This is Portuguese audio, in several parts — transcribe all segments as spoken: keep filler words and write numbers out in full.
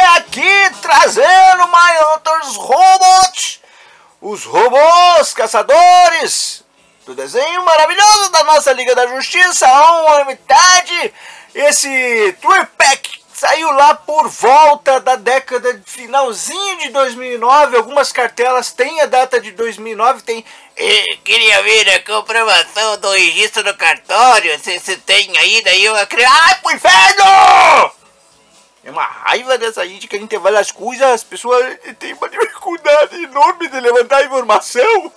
aqui trazendo My Hunters Robots, os robôs caçadores do desenho maravilhoso da nossa Liga da Justiça, a metade. Esse Tour Pack saiu lá por volta da década de finalzinho de dois mil e nove. Algumas cartelas têm a data de dois mil e nove, tem... Eu queria ver a comprovação do registro do cartório, se você tem aí, daí eu acredito... Ai, pro inferno! É uma raiva dessa gente que a gente vai as coisas, as pessoas têm uma dificuldade enorme de levantar a informação.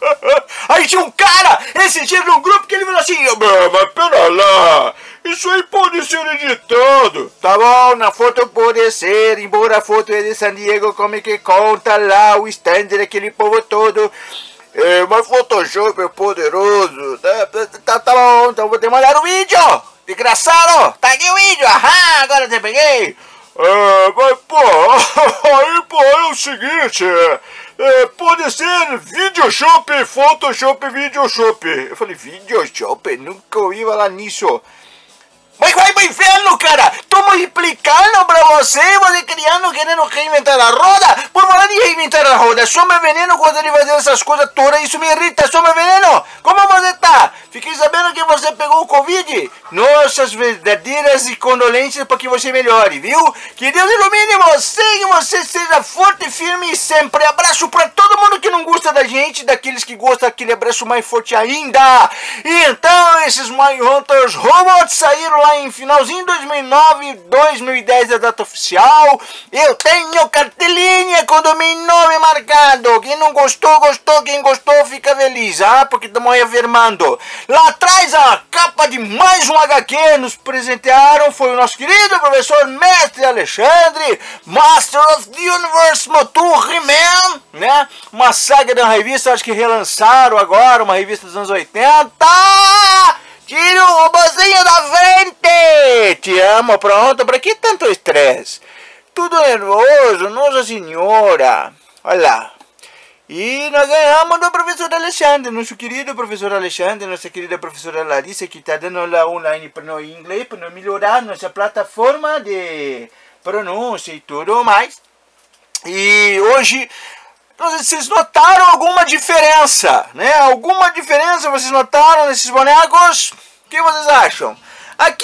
Aí tinha um cara, esse dia num grupo, que ele falou assim: mas pera lá, isso aí pode ser editado. Tá bom, na foto pode ser, embora a foto é de San Diego, como é que conta lá o stand daquele povo todo. É, mas Photoshop é poderoso. Tá, tá, tá bom, então vou te mandar o vídeo. Desgraçado, tá aqui o vídeo, aham, agora eu te peguei. É, mas pô, aí pô, é o seguinte, é, pode ser Videoshop, Photoshop, Videoshop. Eu falei, Videoshop? Nunca ouvi falar nisso. Mas vai pro inferno, cara! Tô multiplicando pra você, você criando, querendo reinventar a roda. Por falar de reinventar a roda, Sombra Veneno gosta de fazer essas coisas todas, isso me irrita. Sombra Veneno, como você tá? Fiquei sabendo que você pegou o Covid. Nossas verdadeiras condolências para que você melhore, viu? Que Deus ilumine você, que você seja forte, firme e sempre. Abraço pra todo mundo que não gosta da gente, daqueles que gostam, aquele abraço mais forte ainda. E então, esses My Hunters Robots saíram lá em finalzinho de dois mil e nove, dois mil e dez a data oficial. Eu tenho cartelinha com o meu nome marcado. Quem não gostou, gostou. Quem gostou, fica feliz, ah? Porque estamos aí afirmando. Lá atrás, a capa de mais um agá quê nos presentearam foi o nosso querido professor Mestre Alexandre, Master of the Universe Motu He-Man, né? Uma saga da revista, acho que relançaram agora, uma revista dos anos oitenta. Tira o robozinho da frente! Te amo, pronto, pra que tanto estresse? Tudo nervoso, nossa senhora. Olha lá. E nós ganhamos do professor Alexandre, nosso querido professor Alexandre, nossa querida professora Larissa, que está dando aula online para nós em inglês, para nós melhorar nossa plataforma de pronúncia e tudo mais. E hoje... vocês notaram alguma diferença, né? Alguma diferença vocês notaram nesses bonecos? O que vocês acham? Aqui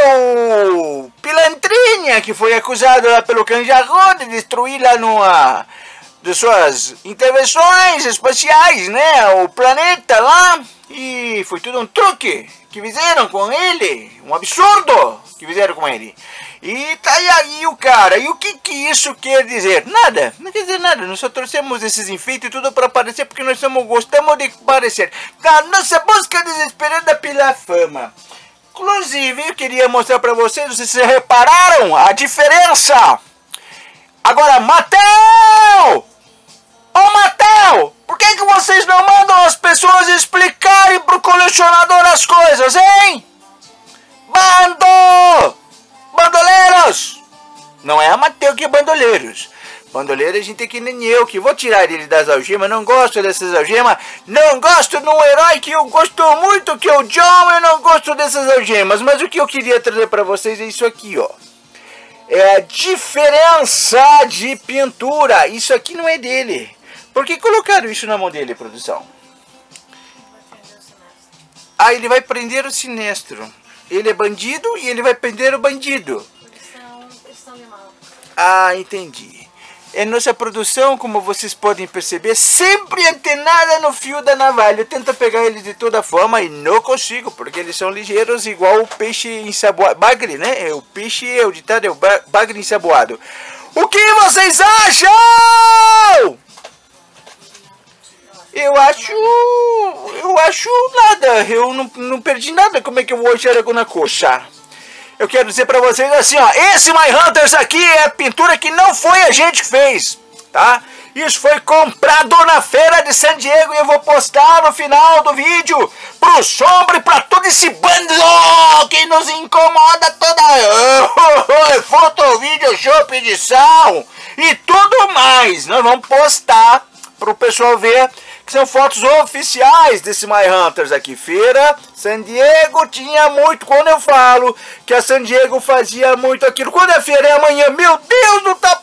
o Pilantrinha, que foi acusado lá pelo Canjarro de destruir lá numa de suas intervenções espaciais, né? O planeta lá. E foi tudo um truque que fizeram com ele. Um absurdo que fizeram com ele. E tá aí o cara, e o que que isso quer dizer? Nada, não quer dizer nada, nós só trouxemos esses enfeites e tudo para aparecer porque nós somos, gostamos de aparecer. Da nossa busca desesperada pela fama. Inclusive, eu queria mostrar para vocês, vocês repararam a diferença. Agora, Mattel! Ô Mattel, por que que vocês não mandam as pessoas explicarem pro colecionador as coisas, hein? Bando! Bandoleiros! Não é a Mattel que é bandoleiros. Bandoleiro a gente tem que nem eu, que vou tirar ele das algemas. Não gosto dessas algemas. Não gosto de um herói que eu gosto muito, que é o John. Eu não gosto dessas algemas. Mas o que eu queria trazer para vocês é isso aqui, ó. É a diferença de pintura. Isso aqui não é dele. Por que colocaram isso na mão dele, produção? Ah, ele vai prender o Sinestro. Ele é bandido e ele vai prender o bandido. Ah, entendi. É nossa produção, como vocês podem perceber, sempre antenada no fio da navalha. Eu tento pegar eles de toda forma e não consigo, porque eles são ligeiros igual o peixe ensaboado. Bagre, né? É o peixe, é o ditado, é o bagre ensaboado. O que vocês acham? Eu acho... Eu acho nada. Eu não, não perdi nada. Como é que eu vou achar alguma coisa? Eu quero dizer pra vocês assim, ó. Esse My Hunters aqui é a pintura que não foi a gente que fez, tá? Isso foi comprado na feira de San Diego e eu vou postar no final do vídeo pro Sombra e pra todo esse bando que nos incomoda toda... Foto, vídeo, shop, edição e tudo mais. Nós vamos postar pro pessoal ver... que são fotos oficiais desse My Hunters aqui. Feira, San Diego tinha muito. Quando eu falo que a San Diego fazia muito aquilo. Quando a feira é amanhã, meu Deus, não tá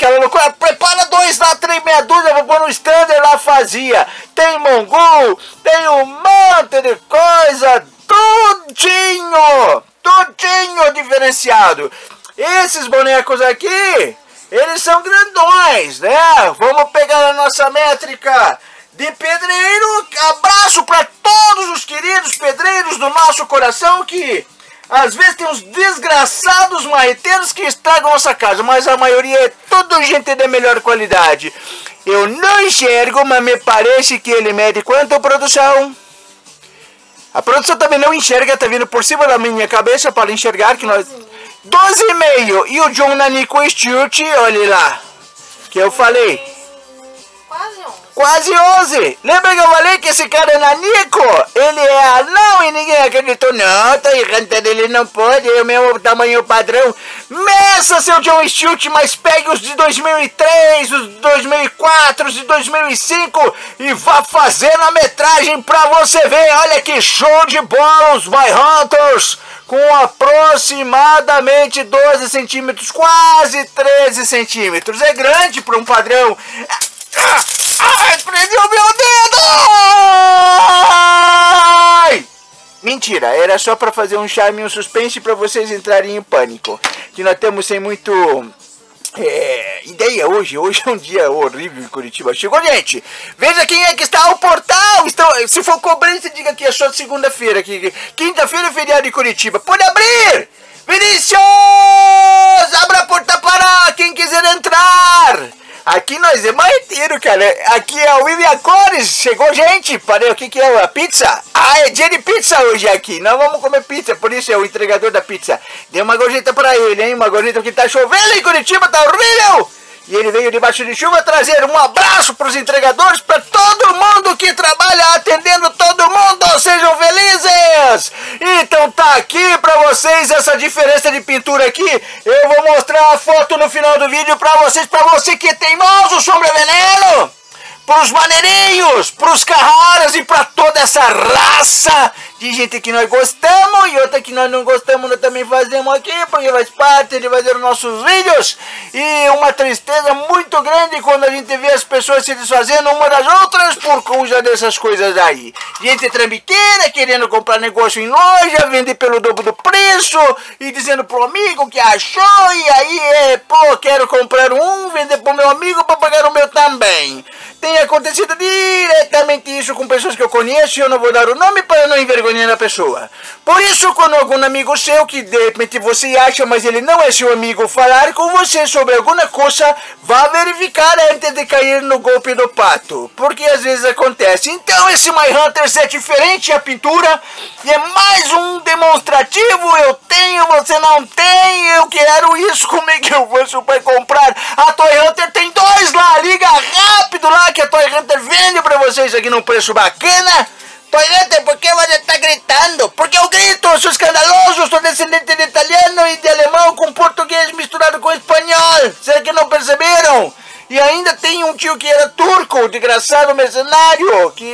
aquela loucura. Prepara dois lá, três, meia dúzia, vou pôr no standard lá, fazia. Tem mongol, tem um monte de coisa, tudinho, tudinho diferenciado. Esses bonecos aqui, eles são grandões, né? Vamos pegar a nossa métrica de pedreiro. Abraço para todos os queridos pedreiros do nosso coração que às vezes tem uns desgraçados marreteiros que estragam nossa casa, mas a maioria é tudo gente de melhor qualidade. Eu não enxergo, mas me parece que ele mede quanto, produção? A produção também não enxerga, tá vindo por cima da minha cabeça para enxergar que nós... doze e meio. E o John Nanico Stewart, olha lá, que eu falei... Quase onze. Quase onze. Lembra que eu falei que esse cara é nanico? Ele é anão e ninguém acreditou. Não, Toy Hunter dele não pode. É o mesmo tamanho padrão. Meça, seu John Stewart, mas pegue os de dois mil e três, os de dois mil e quatro, os de dois mil e cinco e vá fazendo a metragem pra você ver. Olha que show de bola os My Hunters. Com aproximadamente doze centímetros, quase treze centímetros. É grande para um padrão. Ah, ai, prendeu meu dedo! Ai! Mentira, era só para fazer um charme e um suspense para vocês entrarem em pânico. Que nós estamos sem muito é, ideia hoje. Hoje é um dia horrível em Curitiba. Chegou, gente! Veja quem é que está ao portal! Estão, se for cobrança, diga que é só segunda-feira. Quinta-feira é feriado em Curitiba. Pode abrir! Vinícius! Abra a porta para quem quiser entrar! Aqui nós é marreteiro, cara. Aqui é o William Cores. Chegou gente. Parei, o que que é? A pizza? Ah, é dia de pizza hoje aqui. Nós vamos comer pizza, por isso é o entregador da pizza. Dê uma gorjeta pra ele, hein? Uma gorjeta que tá chovendo em Curitiba, tá horrível. E ele veio debaixo de chuva trazer um abraço pros entregadores, pra todo mundo que trabalha atendendo todo mundo. Sejam felizes. Então tá aqui pra vocês essa diferença de pintura aqui. Eu vou mostrar a foto no final do vídeo pra vocês, pra você que é teimoso, sombra veneno, pros maneirinhos, pros carraras e pra toda essa raça de gente que nós gostamos e outra que nós não gostamos, nós também fazemos aqui, porque faz parte de fazer os nossos vídeos. E uma tristeza muito grande quando a gente vê as pessoas se desfazendo uma das outras por causa dessas coisas aí. Gente trambiqueira querendo comprar negócio em loja, vender pelo dobro do preço e dizendo pro amigo que achou, e aí é, pô, quero comprar um, vender pro meu amigo para pagar o meu também. Tem acontecido diretamente isso com pessoas que eu conheço e eu não vou dar o nome para não envergonhar a pessoa. Por isso, quando algum amigo seu que de repente você acha, mas ele não é seu amigo, falar com você sobre alguma coisa, vá verificar antes de cair no golpe do pato, porque às vezes acontece. Então esse My Hunters é diferente a pintura e é mais um demonstrativo. Eu tenho, você não tem, eu quero isso, como é que eu faço para comprar? A Toy Hunter tem dois lá, liga rápido lá que a Toy Hunter vende para vocês aqui num preço bacana. Toy Hunter, por que você está gritando? Porque eu grito, eu sou escandaloso, sou descendente de italiano e de alemão com português misturado com espanhol. Será que não perceberam? E ainda tem um tio que era turco, desgraçado mercenário, que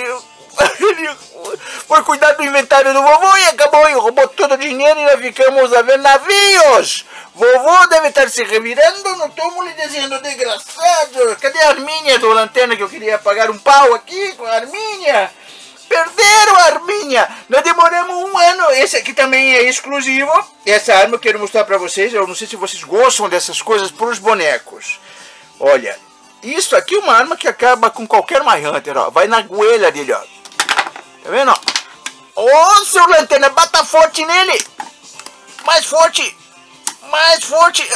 ele foi cuidar do inventário do vovô e acabou e roubou todo o dinheiro e nós ficamos a ver navios. Vovô deve estar se revirando no túmulo e dizendo, desgraçado, cadê a Arminha do Lanterna que eu queria pagar um pau aqui com a Arminha? Perderam a arminha. Nós demoramos um ano. Esse aqui também é exclusivo. Essa arma eu quero mostrar pra vocês. Eu não sei se vocês gostam dessas coisas pros bonecos. Olha, isso aqui é uma arma que acaba com qualquer My Hunter, ó. Vai na goelha dele, ó. Tá vendo, ó? Ô, seu Lanterna, bata forte nele. Mais forte. Mais forte.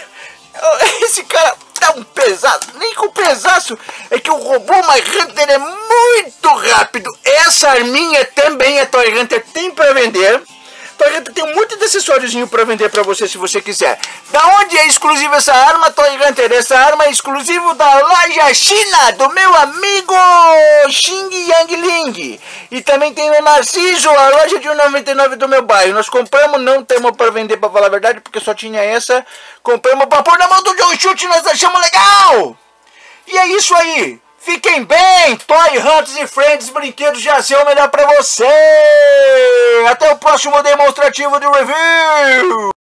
Esse cara tá um pesado. Nem com pesaço. É que o robô My Hunter é muito rápido. Essa arminha também a Toy Hunter tem pra vender. Toy Hunter tem um monte de acessóriozinho pra vender pra você se você quiser. Da onde é exclusiva essa arma, Toy Hunter? Essa arma é exclusiva da loja China, do meu amigo Xing Yang Ling. E também tem no Narciso, a loja de um e noventa e nove do meu bairro. Nós compramos, não temos pra vender, pra falar a verdade, porque só tinha essa. Compramos pra pôr na mão do John Stewart, nós achamos legal. E é isso aí. Fiquem bem, Toy Hunters e Friends, brinquedos já são melhor pra você. Até o próximo demonstrativo de review.